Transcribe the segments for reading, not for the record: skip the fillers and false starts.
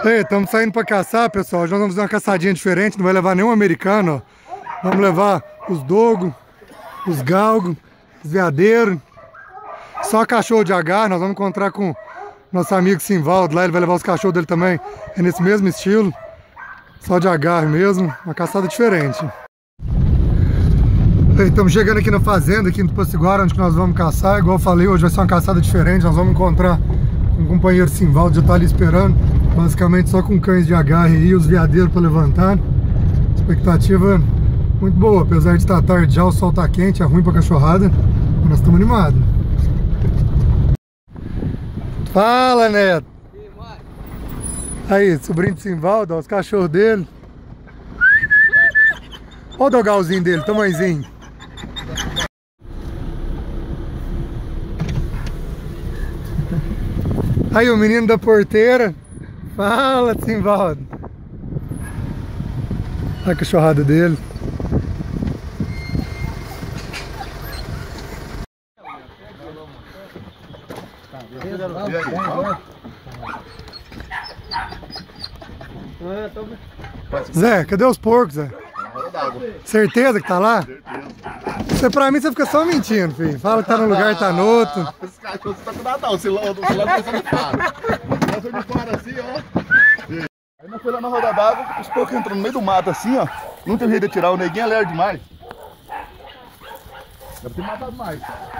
Ei, estamos saindo para caçar, pessoal. Hoje nós vamos fazer uma caçadinha diferente. Não vai levar nenhum americano, ó. Vamos levar os dogos, os galgos, os veadeiros. Só cachorro de agarre. Nós vamos encontrar com nosso amigo Simvaldo lá. Ele vai levar os cachorros dele também. É nesse mesmo estilo. Só de agarre mesmo. Uma caçada diferente. Ei, estamos chegando aqui na fazenda, aqui no Potiguara, onde nós vamos caçar. Igual eu falei, hoje vai ser uma caçada diferente. Nós vamos encontrar um companheiro Simvaldo, já está ali esperando. Basicamente só com cães de agarre e os veadeiros para levantar. Expectativa muito boa, apesar de estar tarde já, o sol está quente, é ruim para cachorrada. Mas nós estamos animados. Fala, Neto! Aí, sobrinho de Simvaldo, ó, os cachorros dele. Olha o dogalzinho dele, tamanhozinho. Aí o menino da porteira. Fala, Simvaldo. Olha a cachorrada dele. Zé, cadê os porcos, Zé? Certeza que tá lá? Você, pra mim, você fica só mentindo, filho. Fala que tá num lugar e tá no outro. Esse cachorro tá com Natal, o celular tá de fora. Passou de fora assim, ó. Aí nós foi lá na roda d'água, os porcos entrando no meio do mato assim, ó. Não tem jeito de tirar, o neguinho é lerdo demais. Deve ter matado mais.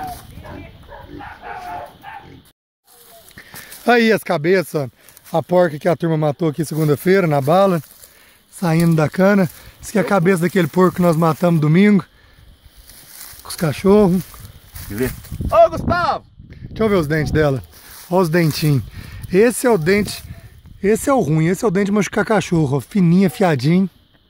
Aí as cabeças, ó. A porca que a turma matou aqui segunda-feira, na bala. Saindo da cana. Isso aqui é a cabeça daquele porco que nós matamos domingo. Com os cachorros. Quer ver? Ô, Gustavo! Deixa eu ver os dentes dela. Olha os dentinhos. Esse é o dente. Esse é o ruim. Esse é o dente de machucar cachorro. Ó. Fininho, afiadinho.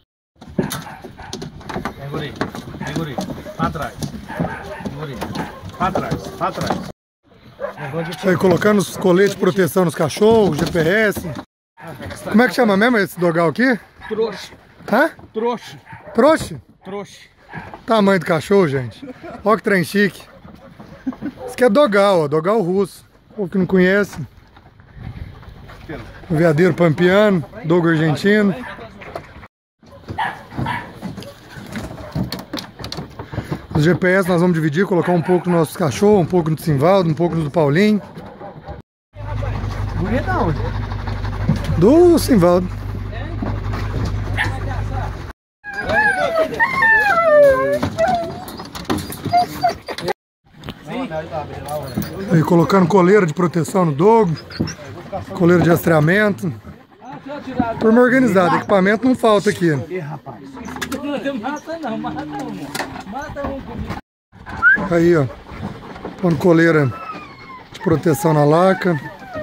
Vem, guri. Vem, guri. Pra trás. Vem, guri. Pra trás. Pra trás. Aí colocando os coletes de proteção nos cachorros, GPS. Como é que chama mesmo esse dogal aqui? Trouxa. Hã? Trouxa. Trouxa? Trouxa. Tamanho do cachorro, gente. Olha que trem chique. Isso aqui é dogal, ó. Dogal russo. O povo que não conhece. O veadeiro pampiano. Dogo argentino. Os GPS nós vamos dividir, colocar um pouco no nosso cachorro, um pouco no Simvaldo, um pouco no do Paulinho. Bonitão. Do Simvaldo. Aí colocando coleira de proteção no dogo, coleira de rastreamento. Turma organizada, equipamento não falta aqui. Aí, ó, pondo coleira de proteção na laca.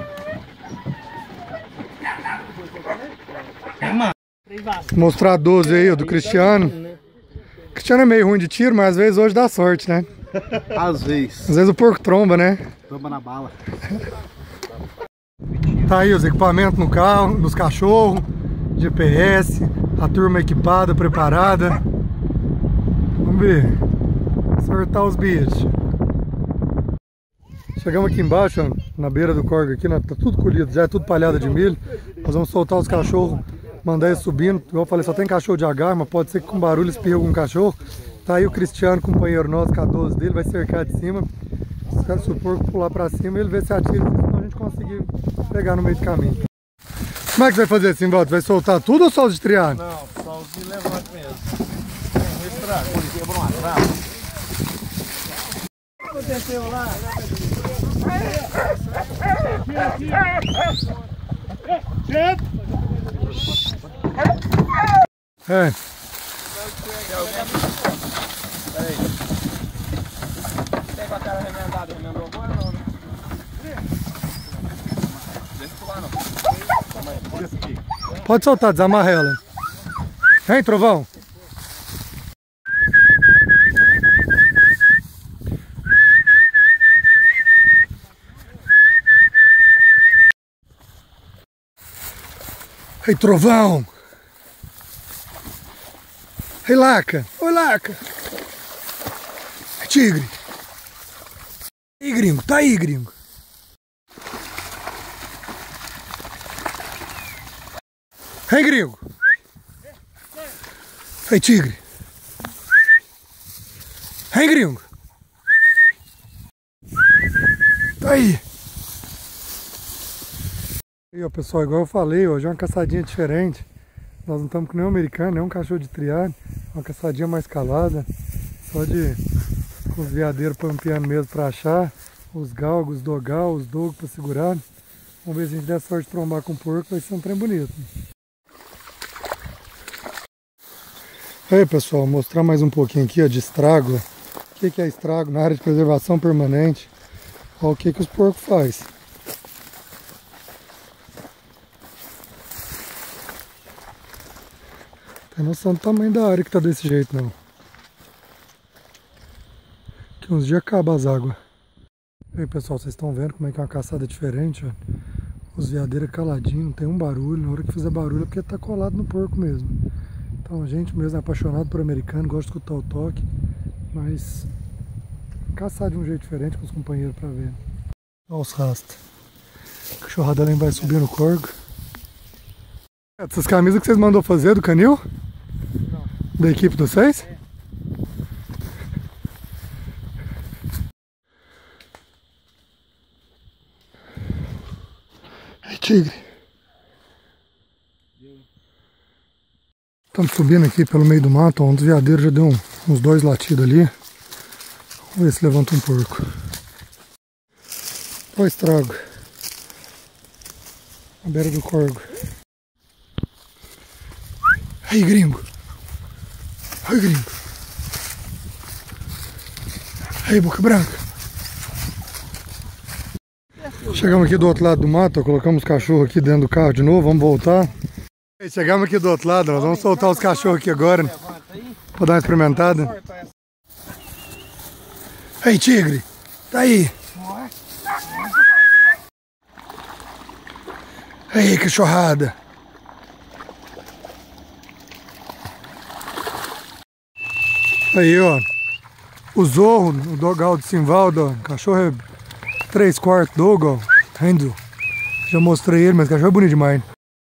Mostrar a 12 aí, ó, do Cristiano. O Cristiano é meio ruim de tiro, mas às vezes hoje dá sorte, né? Às vezes. Às vezes o porco tromba, né? Tromba na bala. Tá aí os equipamentos no carro, nos cachorros, GPS, a turma equipada, preparada. Vamos ver. Sortar os bichos. Chegamos aqui embaixo, ó, na beira do córrego aqui, tá tudo colhido, já é tudo palhada de milho. Nós vamos soltar os cachorros, mandar eles subindo. Igual eu falei, só tem cachorro de agarre, mas pode ser que com barulho espirre algum cachorro. Tá aí o Cristiano, companheiro nosso, com a 12 dele, vai cercar de cima. Se o porco pular pra cima, ele vê se atira, senão a gente conseguir pegar no meio do caminho. Como é que vai fazer assim, Valdo? Vai soltar tudo ou só os de triado? Não, só os de levante mesmo. Vem, estraga. Quebrou uma trava. Aconteceu lá. É. Tem com a cara remendada, remendou agora ou não, né? Deixa eu pular não. Pode soltar, desamarra ela. Hein, Trovão? Ei, Trovão! Ei, Laca! Oi, Laca! Tigre! E aí, gringo? Tá aí, gringo! Hein, gringo? Ei, tigre. Hein, gringo? Tá aí. E ó, pessoal, igual eu falei, hoje é uma caçadinha diferente. Nós não estamos com nenhum americano, nenhum cachorro de triado. Uma caçadinha mais calada. Só de com os veadeiros pampeando mesmo pra achar. Os galgos, os dogal, os dogos pra segurar. Vamos ver se a gente der sorte de trombar com o porco, vai ser um trem bonito. Aí, pessoal, vou mostrar mais um pouquinho aqui ó, de estrago. O que é estrago na área de preservação permanente? Olha o que os porcos fazem. Tem noção do tamanho da área que tá desse jeito, não. Daqui uns dias acaba as águas. Aí, pessoal, vocês estão vendo como é que é uma caçada diferente, ó. Os veadeiros caladinhos, não tem um barulho. Na hora que fizer barulho é porque tá colado no porco mesmo. Então a gente mesmo é apaixonado por americano, gosta de escutar o toque. Mas caçar de um jeito diferente com os companheiros pra ver. Olha os rastros. A cachorrada ali vai subir no corgo. Essas camisas que vocês mandou fazer do canil? Não. Da equipe de vocês? É. Ei, tigre. Estamos subindo aqui pelo meio do mato, um dos veadeiros já deu uns 2 latidos ali. Vamos ver se levanta um porco. Olha o estrago. Na beira do corgo. Aí, gringo. Aí, gringo. Aí, boca branca. Chegamos aqui do outro lado do mato, ó, colocamos os cachorros aqui dentro do carro de novo, vamos voltar. Chegamos aqui do outro lado, nós vamos soltar os cachorros aqui agora, pra dar uma experimentada. Aí, tigre, tá aí. Aí, cachorrada. Aí, ó, o Zorro, o dogal de Simvaldo, ó, cachorro é 3/4 dogo, ó, Handel. Já mostrei ele, mas o cachorro é bonito demais.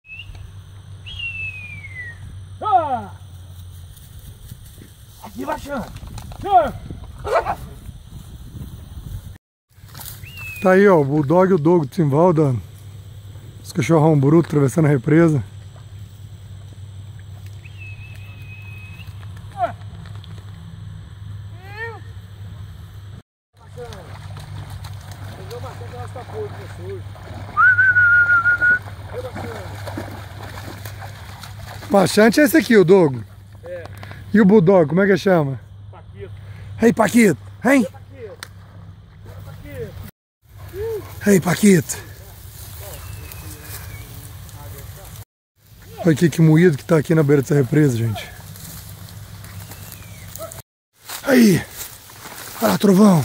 Aqui baixando. Tá aí, ó, o Bulldog e o Dogo de Simvaldo, ó, os cachorrão bruto atravessando a represa. Machante é esse aqui, o Dogo. É. E o Bulldog, como é que chama? Paquito. Ei, Paquito. Hein? Ei, Paquito. Olha aqui que moído que tá aqui na beira dessa represa, gente. Aí. Olha lá, trovão.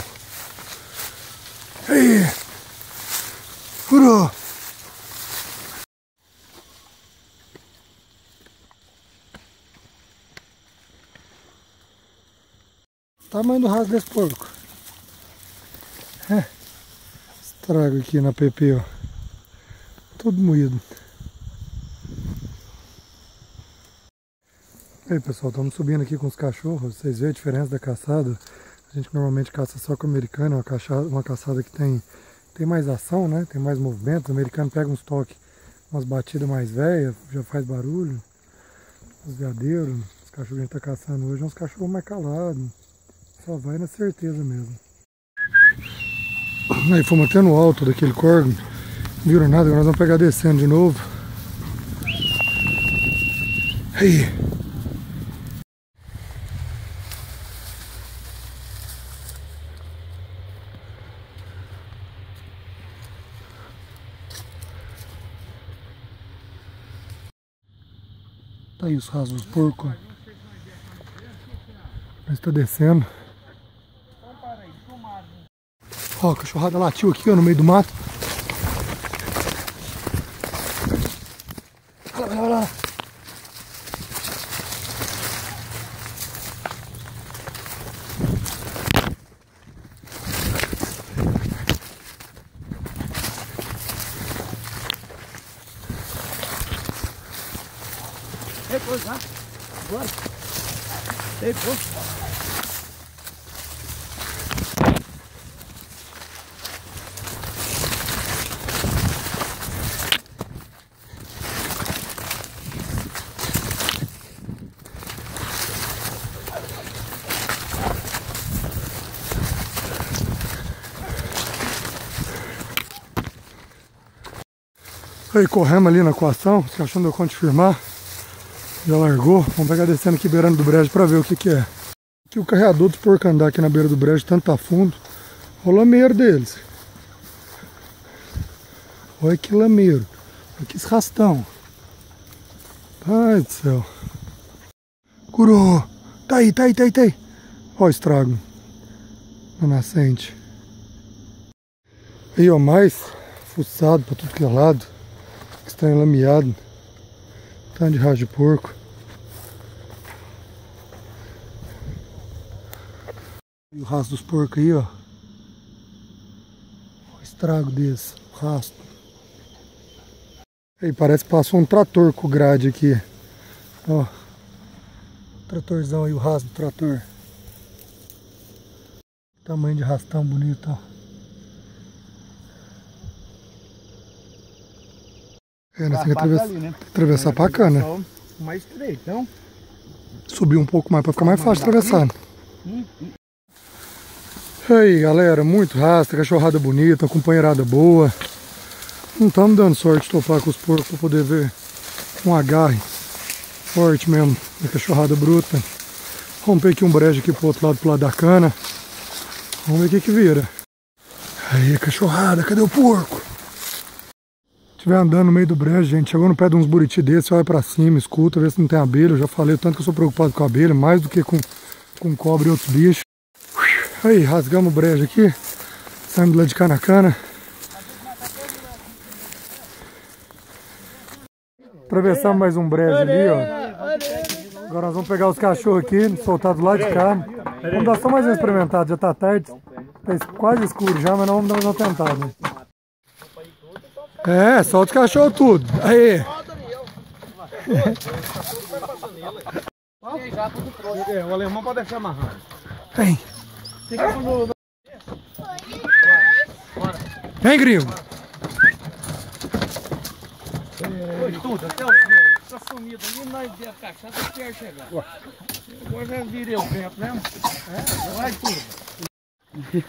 Aí. Furou. Tamanho do rastro desse porco. É. Estrago aqui na PP, ó. Todo moído. Aí, pessoal, estamos subindo aqui com os cachorros. Vocês veem a diferença da caçada. A gente normalmente caça só com o americano. Uma caçada que tem mais ação, né? Tem mais movimento. O americano pega uns toques, umas batidas mais velhas, já faz barulho. Os veadeiros, os cachorros que a gente tá caçando hoje, são uns cachorros mais calados. Só vai na certeza mesmo. Aí fomos até no alto daquele corgo. Não viram nada, agora nós vamos pegar descendo de novo. Aí. Tá aí os rastros dos porcos. Mas tá descendo. Ó, a cachorrada latiu aqui, ó, no meio do mato. Olha lá, olha lá. Pegou já. Agora. Pegou. Aí corremos ali na coação, os cachorros não deu conta de firmar. Já largou. Vamos pegar descendo aqui beirando do brejo pra ver o que que é. Aqui o carreador dos porcos andar aqui na beira do brejo, tanto tá fundo. Olha o lameiro deles. Olha que lameiro. Olha que esse rastão. Pai do céu. Curou. Tá aí, tá aí, tá aí, tá aí. Olha o estrago na nascente. Aí ó, mais fuçado pra tudo que é lado. Está enlameado. Tanto de rastro de porco. E o rastro dos porcos aí, ó. O estrago desse, o rastro. Aí parece que passou um trator com grade aqui. Ó. Tratorzão aí, o rastro do trator. Tamanho de rastão bonito, ó. É, nós temos que atravessar pra cá, né? Mais estreito, então. Subir um pouco mais pra ficar mais fácil de atravessar. Aí galera, muito rastro, cachorrada bonita, companheirada boa. Não estamos dando sorte de topar com os porcos pra poder ver um agarre forte mesmo, da cachorrada bruta. Romper aqui um brejo aqui pro outro lado, pro lado da cana. Vamos ver o que que vira. Aí cachorrada, cadê o porco? Se estiver andando no meio do brejo, gente, chegou no pé de uns buriti desses, olha pra cima, escuta, vê se não tem abelha. Eu já falei o tanto que eu sou preocupado com abelha, mais do que com cobra e outros bichos. Aí, rasgamos o brejo aqui, saímos lá de cana a cana. Atravessamos mais um brejo ali, ó. Agora nós vamos pegar os cachorros aqui, soltar do lado de cá. Vamos dar só mais uma experimentada, já tá tarde, tá quase escuro já, mas nós vamos dar mais uma tentada. É, solta os cachorros tudo. Aí. O alemão pode deixar amarrado. Vem. Vem, gringo. Foi tudo, até o senhor. Tá sumido ali, nós deu a cachaça até chegar. Agora já virei o vento mesmo. É, vai tudo.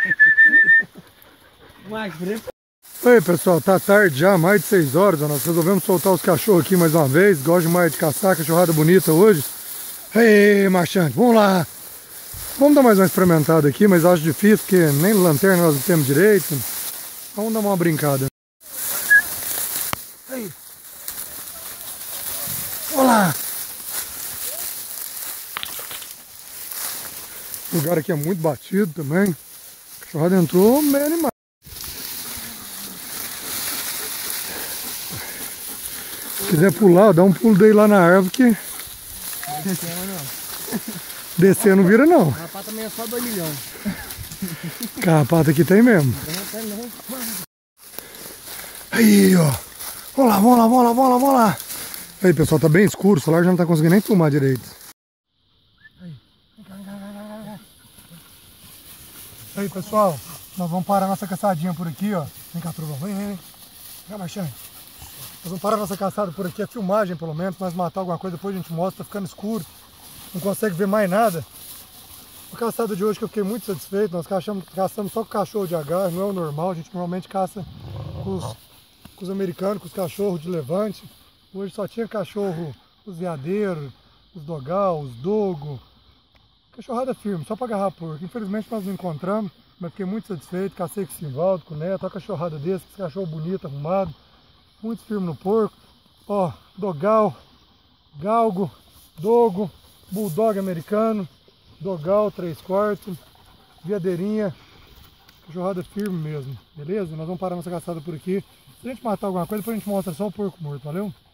Mais fresco. Oi pessoal, tá tarde já, mais de 6 horas, ó, nós resolvemos soltar os cachorros aqui mais uma vez, gosto demais de caçar, cachorrada bonita hoje. Ei, marchante, vamos lá! Vamos dar mais uma experimentada aqui, mas acho difícil, porque nem lanterna nós não temos direito. Vamos dar uma brincada. Aí. Vamos lá! O lugar aqui é muito batido também. A cachorrada entrou meio animada. Se quiser pular, dá um pulo daí lá na árvore que... Descer não vira não. Carrapato também é só 2 milhões. Carrapato aqui tem mesmo. Aí, ó. Vamos lá, vamos lá, vamos lá, vamos lá, vamos lá. Aí, pessoal, tá bem escuro, o celular já não tá conseguindo nem filmar direito. Aí, pessoal, nós vamos parar nossa caçadinha por aqui, ó. Vem cá, Trovão, vem, vem, vem. Vem, marchando. Nós vamos parar nossa caçada por aqui, a filmagem pelo menos, nós matar alguma coisa, depois a gente mostra, tá ficando escuro, não consegue ver mais nada. A caçada de hoje que eu fiquei muito satisfeito, nós caçamos só com cachorro de agarre, não é o normal, a gente normalmente caça com os americanos, com os cachorros de levante. Hoje só tinha cachorro, os veadeiros, os dogal, os dogo, cachorrada firme, só para agarrar porco. Infelizmente nós não encontramos, mas fiquei muito satisfeito, cacei com o Simvaldo, com o Neto, olha a cachorrada desse, esse cachorro bonito, arrumado. Muito firme no porco, ó, dogal, galgo, dogo, bulldog americano, dogal 3/4, viadeirinha, cachorrada firme mesmo, beleza? Nós vamos parar nossa caçada por aqui. Se a gente matar alguma coisa, depois a gente mostra só o porco morto, valeu?